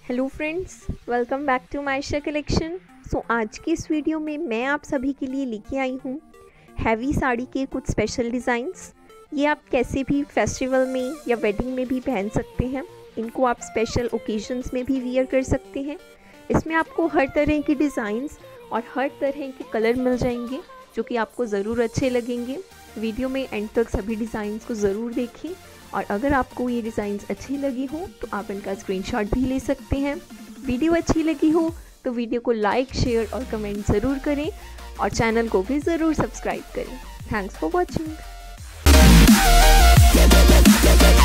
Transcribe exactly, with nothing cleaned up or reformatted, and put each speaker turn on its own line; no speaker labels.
Hello friends, welcome back to Maysha collection. So आज की इस वीडियो में मैं आप सभी के लिए लेके आई हूँ हैवी साड़ी के कुछ स्पेशल डिज़ाइंस। ये आप कैसे भी फेस्टिवल में या वेडिंग में भी पहन सकते हैं। इनको आप स्पेशल ओकेजन्स में भी वियर कर सकते हैं। इसमें आपको हर तरह की डिज़ाइंस और हर तरह के कलर मिल जाएंगे जो कि आपको ज़रूर अच्छे लगेंगे। वीडियो में एंड तक सभी डिज़ाइंस को ज़रूर देखें और अगर आपको ये डिज़ाइंस अच्छी लगी हो तो आप इनका स्क्रीनशॉट भी ले सकते हैं। वीडियो अच्छी लगी हो तो वीडियो को लाइक, शेयर और कमेंट ज़रूर करें और चैनल को भी ज़रूर सब्सक्राइब करें। Thanks for watching.